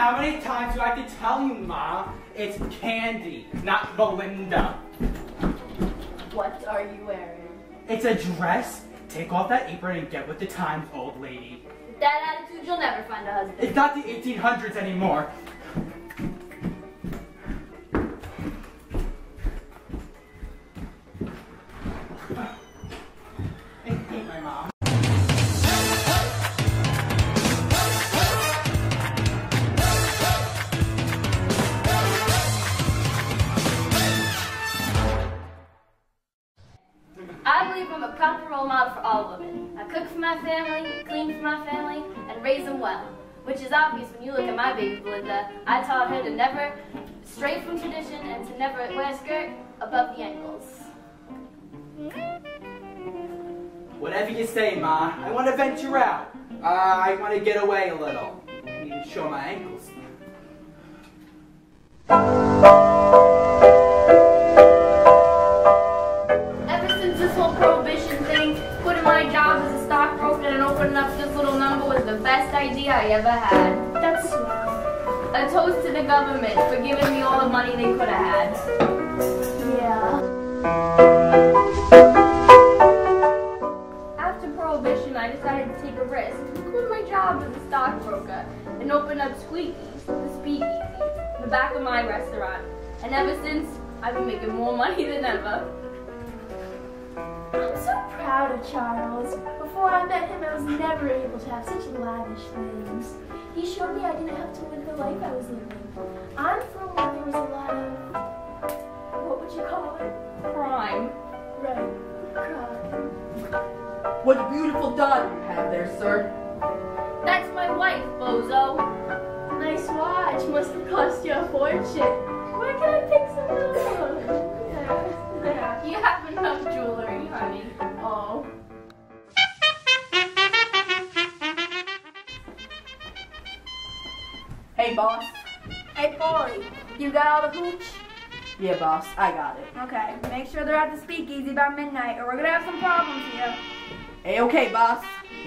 How many times do I have to tell you, Ma? It's Candy, not Belinda. What are you wearing? It's a dress. Take off that apron and get with the times, old lady. With that attitude, you'll never find a husband. It's not the 1800s anymore. I hate my mom. I believe I'm a proper role model for all women. I cook for my family, clean for my family, and raise them well. Which is obvious when you look at my baby Belinda. I taught her to never stray from tradition and to never wear a skirt above the ankles. Whatever you say, Ma. I want to venture out. I want to get away a little. I need to show my ankles. Ever since this whole prohibition thing, quitting my job as a stockbroker and opening up this little number was the best idea I ever had. That's swell. A toast to the government for giving me all the money they could have had. Yeah. After prohibition, I decided to take a risk, quit my job as a stockbroker, and open up Squeaky's, the speakeasy, in the back of my restaurant. And ever since, I've been making more money than ever. I'm so proud of Charles. Before I met him, I was never able to have such lavish things. He showed me I didn't have to live the life I was living. I'm from where there was a lot of, what would you call it? Crime. Right, crime. What a beautiful daughter you have there, sir. That's my wife, bozo. Nice watch. Must have cost you a fortune. Where can I pick some up? Yeah. You have enough jewelry, honey. Oh. Hey, boss. Hey, Polly, you got all the hooch? Yeah, boss, I got it. Okay, make sure they're at the speakeasy by midnight or we're gonna have some problems here. Hey, okay, boss.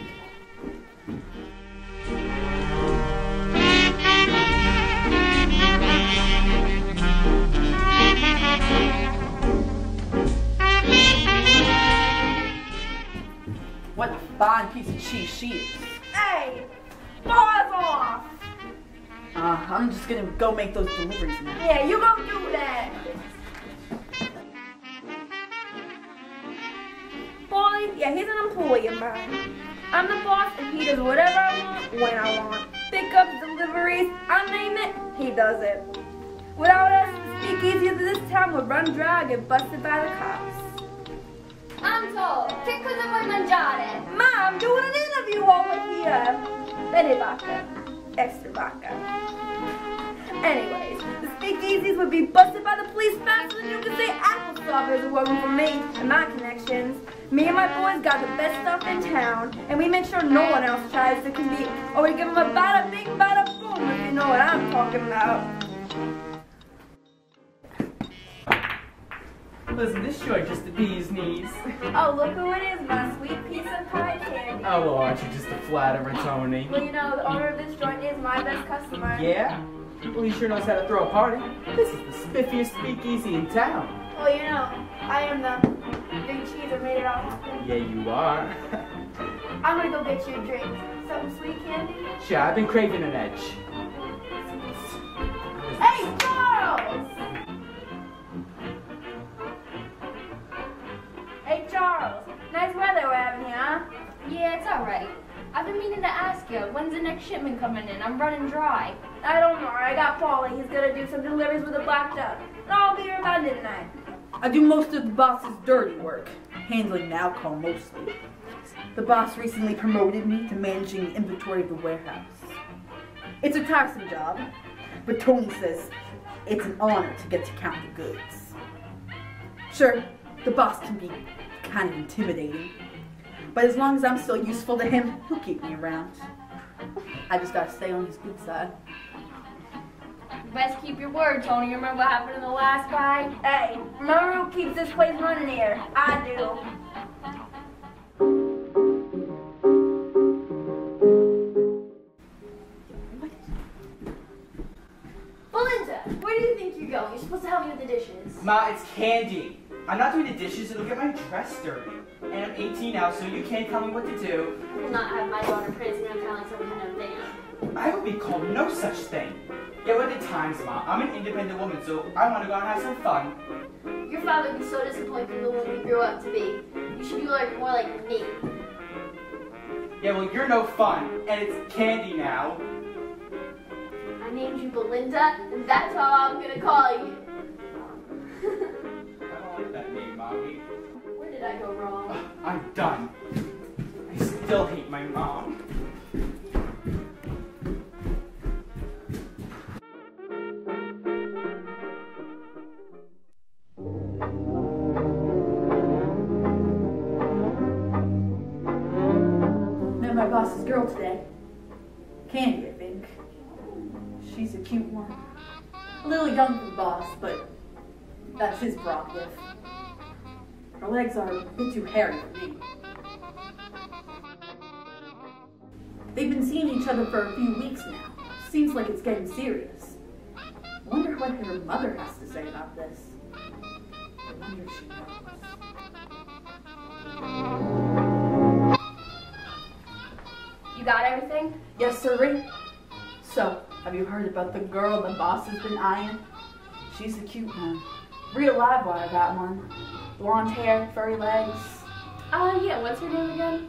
What a fine piece of cheese she is. Hey, balls off! I'm just gonna go make those deliveries now. Yeah, you go do that. Polly, yeah, he's an employee of mine. I'm the boss and he does whatever I want, when I want. Pickups, deliveries, I name it, he does it. Without us, the speakeasy of this town would run dry and get busted by the cops. I'm told. Che cosa vuoi mangiare? Ma, I'm doing an interview over here. Bene vodka. Extra vodka. Anyways, the speakeasies would be busted by the police faster than you could say apple stoppers are working for me and my connections. Me and my boys got the best stuff in town, and we make sure no one else tries to compete, or we give them a bada bing, bada boom, if you know what I'm talking about. Listen, this sure just the bee's knees. Oh, look who it is, my sweet piece of pie candy. Oh, well, aren't you just a flatterer, Tony? Well, you know, the owner of this joint is my best customer. Yeah? Well, he sure knows how to throw a party. This is the spiffiest speakeasy in town. Well, you know, I am the big cheese that made it all happen. Yeah, you are. I'm gonna go get you a drink. Something sweet candy? Sure, I've been craving an edge. Hey, Charles! Hey, Charles. Nice weather we're having here, huh? Yeah, it's alright. I've been meaning to ask you, when's the next shipment coming in? I'm running dry. I don't know. I got Paulie. He's gonna do some deliveries with a black duck. And I'll be here about midnight. I do most of the boss's dirty work, handling the alcohol mostly. The boss recently promoted me to managing the inventory of the warehouse. It's a tiresome job, but Tony says it's an honor to get to count the goods. Sure, the boss can be kind of intimidating, but as long as I'm still useful to him, he'll keep me around. I just gotta stay on his good side. You best keep your word, Tony. You remember what happened in the last fight? Hey, remember who keeps this place running here? I do. it's Candy. I'm not doing the dishes, it'll get my dress dirty. And I'm 18 now, so you can't tell me what to do. I will not have my daughter praising me like some kind of man. I will be called no such thing. Get with the times, Mom. I'm an independent woman, so I want to go out and have some fun. Your father would be so disappointed in the woman you grew up to be. You should be more like me. Yeah, well, you're no fun, and it's Candy now. I named you Belinda, and that's how I'm gonna call you. I don't like that name, Mommy. Where did I go wrong? I'm done. I still hate my mom. Met my boss's girl today. Candy, I think. She's a cute one. A little young for the boss, but that's his prerogative. Her legs are a bit too hairy for me. They've been seeing each other for a few weeks now. Seems like it's getting serious. Wonder what her mother has to say about this. I wonder if she knows. You got everything? Yes, sirree. So, have you heard about the girl the boss has been eyeing? She's a cute one. Real live wire, that one. Blonde hair, furry legs. Yeah, what's her name again?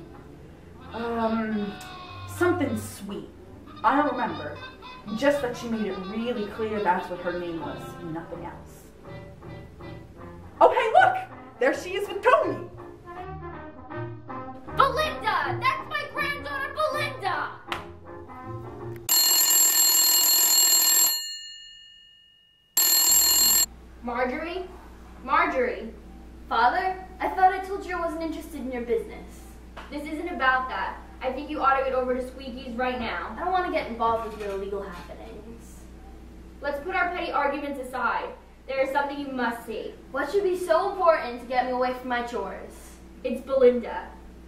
Something sweet. I don't remember. Just that she made it really clear that's what her name was, nothing else. Oh, hey, look! There she is with Tony! Belinda! That's my granddaughter, Belinda! Marjorie? Marjorie? Father? I thought I told you I wasn't interested in your business. This isn't about that. I think you ought to get over to Squeaky's right now. I don't want to get involved with your illegal happenings. Let's put our petty arguments aside. There is something you must see. What should be so important to get me away from my chores? It's Belinda.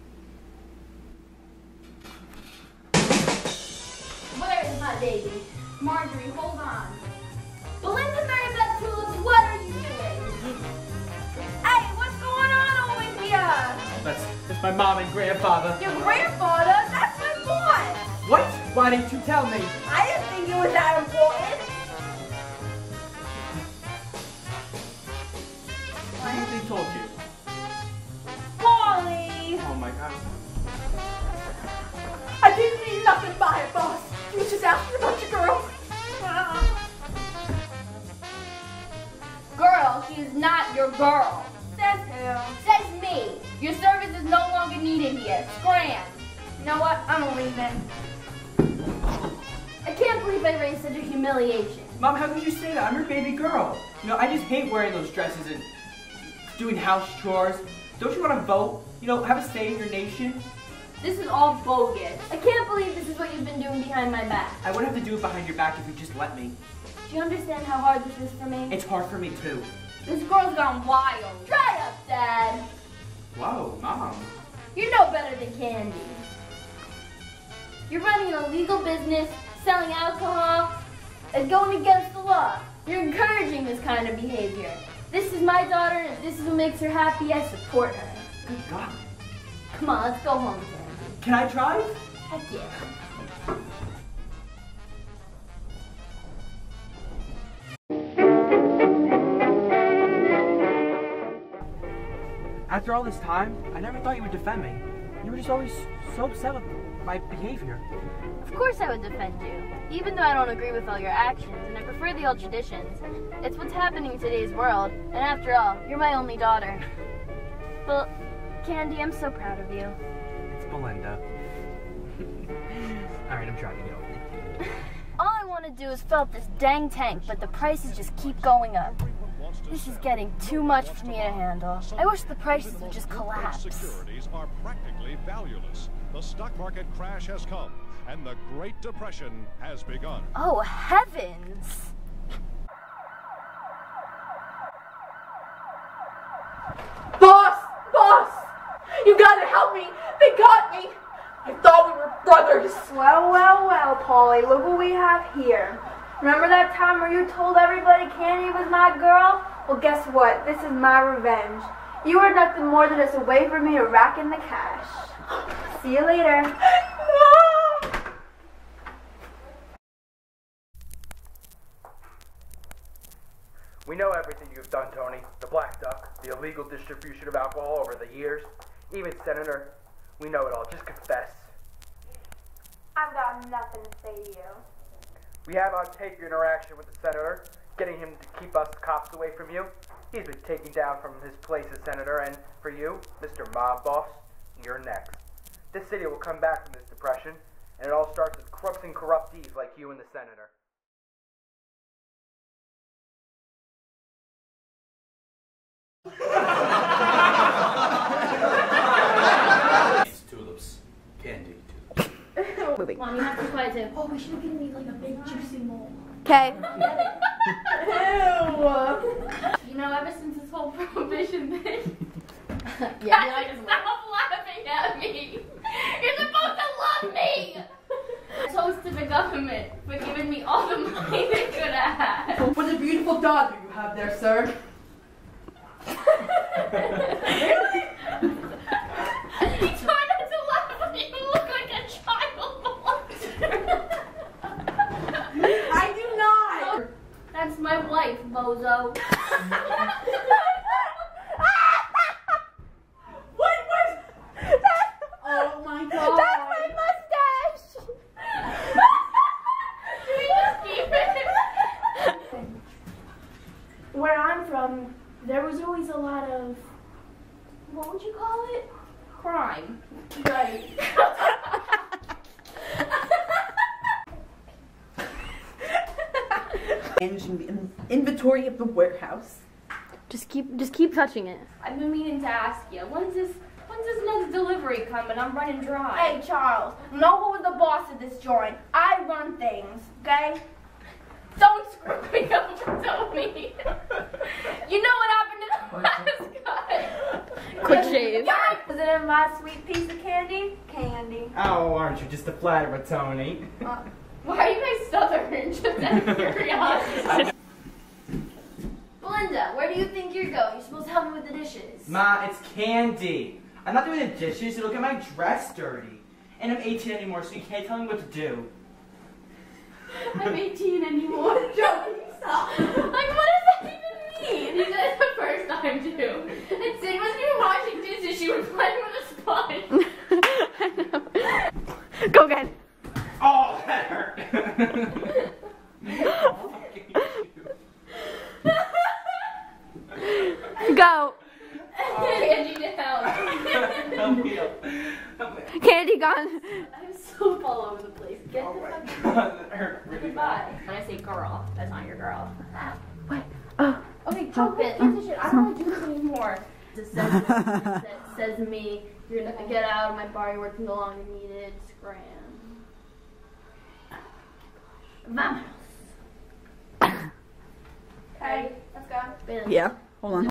Where is my baby? Marjorie, hold on. Belinda Maribeth Tulips, what are you doing? Hey, what's going on over here? That's my mom and grandfather. Your grandfather? That's my boss! What? Why didn't you tell me? I didn't think it was that important. Why haven't they told you? Polly! Oh my god. I didn't mean nothing by it, boss. You was just asking about your girl. Girl, she is not your girl. Says who? Says me. Your service is no longer needed here. Scram. You know what? I'm leaving. I can't believe I raised such a humiliation. Mom, how could you say that? I'm your baby girl. You know, I just hate wearing those dresses and doing house chores. Don't you want to vote? You know, have a say in your nation? This is all bogus. I can't believe this is what you've been doing behind my back. I wouldn't have to do it behind your back if you just let me. Do you understand how hard this is for me? It's hard for me too. This girl's gone wild. Dry up, Dad. Whoa, Mom. You're no better than Candy. You're running an illegal business, selling alcohol, and going against the law. You're encouraging this kind of behavior. This is my daughter, and if this is what makes her happy, I support her. Good God. Come on, let's go home, Candy. Can I drive? Heck yeah. After all this time, I never thought you would defend me. You were just always so upset with my behavior. Of course I would defend you, even though I don't agree with all your actions and I prefer the old traditions. It's what's happening in today's world, and after all, you're my only daughter. Well, Candy, I'm so proud of you. It's Belinda. Alright, I'm driving you over. All I want to do is fill up this dang tank, but the prices just keep going up. This is getting too much for me to handle. I wish the prices would just collapse. Securities are practically valueless. The stock market crash has come, and the Great Depression has begun. Oh, heavens! Boss! Boss! You gotta help me! They got me! I thought we were brothers! Well, well, well, Polly, look what we have here. Remember that time where you told everybody Candy was my girl? Well, guess what? This is my revenge. You are nothing more than just a way for me to rack in the cash. See you later. No! We know everything you've done, Tony. The black duck, the illegal distribution of alcohol over the years. Even Senator, we know it all. Just confess. I've got nothing to say to you. We have on tape your interaction with the Senator, getting him to keep us cops away from you. He's been taken down from his place as Senator, and for you, Mr. Mob Boss, you're next. This city will come back from this depression, and it all starts with crooks and corruptees like you and the Senator. Tulips. Candy. Moving. Mom, you have to be quiet too. Oh, we should have given me like a big juicy mole. Okay. You know, ever since this whole prohibition thing, Yeah. stop laughing at me. You're supposed to love me. Toast to the government for giving me all the money they could have had. What a beautiful daughter you have there, sir. Really? You try not to laugh, but you look like a child molester. I do not. That's my wife, bozo. Oh my god. That's my mustache! Can we just keep it? Where I'm from, there was always a lot of, what would you call it? Crime. Right. Managing the inventory of the warehouse. Just keep touching it. I've been meaning to ask you, when's this next delivery coming? I'm running dry. Hey, Charles, know who's the boss of this joint? I run things, okay? Don't screw me up, Tony. You know what happened to the last guy? Quick shave. Was it in my sweet piece of candy? Candy. Oh, aren't you just a flatterer, Tony? Why are you guys southern? Just out of curiosity. Belinda, where do you think you're going? You're supposed to help me with the dishes. Ma, it's candy. I'm not doing the dishes. You'll get my dress dirty. And I'm 18 anymore, so you can't tell me what to do. I'm 18 anymore. Joey, stop. Like, what does that even mean? He said it the first time, too. And Sid wasn't even washing dishes. She was playing with a sponge. Go again. Oh, that hurt. Go. Candy down. Help me up. Candy gone. I'm so all over the place. Get Oh the my fuck god, that hurt really bad. Goodbye. When I say girl, that's not your girl. Wait. Oh. Okay, jump it. Get the shit. I don't want to do this anymore. It says to me, you're gonna get out of my bar, you're working no longer needed. Scram. Vamos. Okay, let's go. Bam. Yeah, hold on.